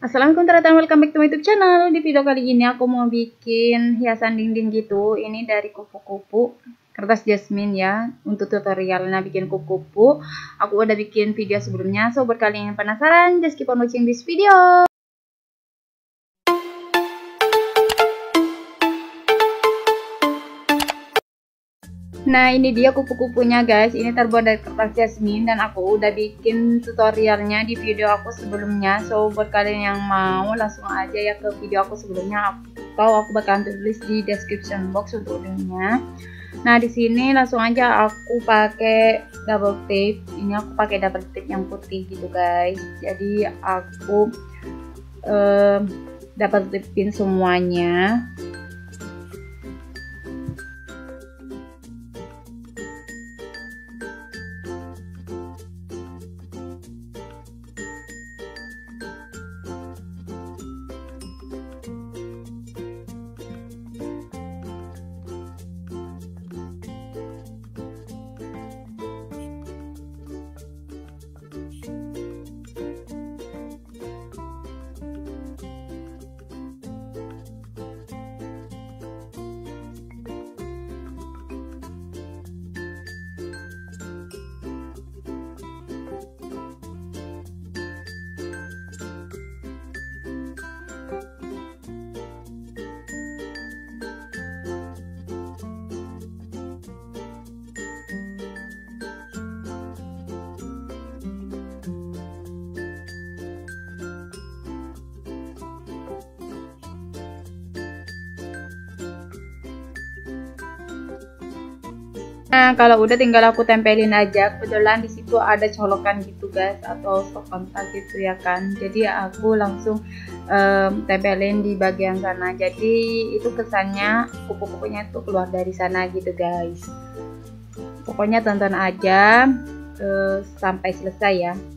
Assalamualaikum teman-teman, welcome back to my YouTube channel. Di video kali ini aku mau bikin hiasan dinding gitu. Ini dari kupu-kupu, kertas jasmine ya. Untuk tutorialnya bikin kupu-kupu, aku udah bikin video sebelumnya. So buat kalian yang penasaran, just keep on watching this video. Nah, ini dia kupu-kupunya guys. Ini terbuat dari kertas jasmine dan aku udah bikin tutorialnya di video aku sebelumnya. So buat kalian yang mau langsung aja ya ke video aku sebelumnya, atau aku bakalan tulis di description box untuk linknya. Nah, di sini langsung aja aku pakai double tape. Ini aku pakai double tape yang putih gitu guys. Jadi aku double tapein semuanya. Nah, kalau udah tinggal aku tempelin aja. Kebetulan di situ ada colokan gitu guys, atau stok kontak gitu ya kan. Jadi aku langsung tempelin di bagian sana. Jadi itu kesannya kupu-kupunya itu keluar dari sana gitu guys. Pokoknya tonton aja sampai selesai ya.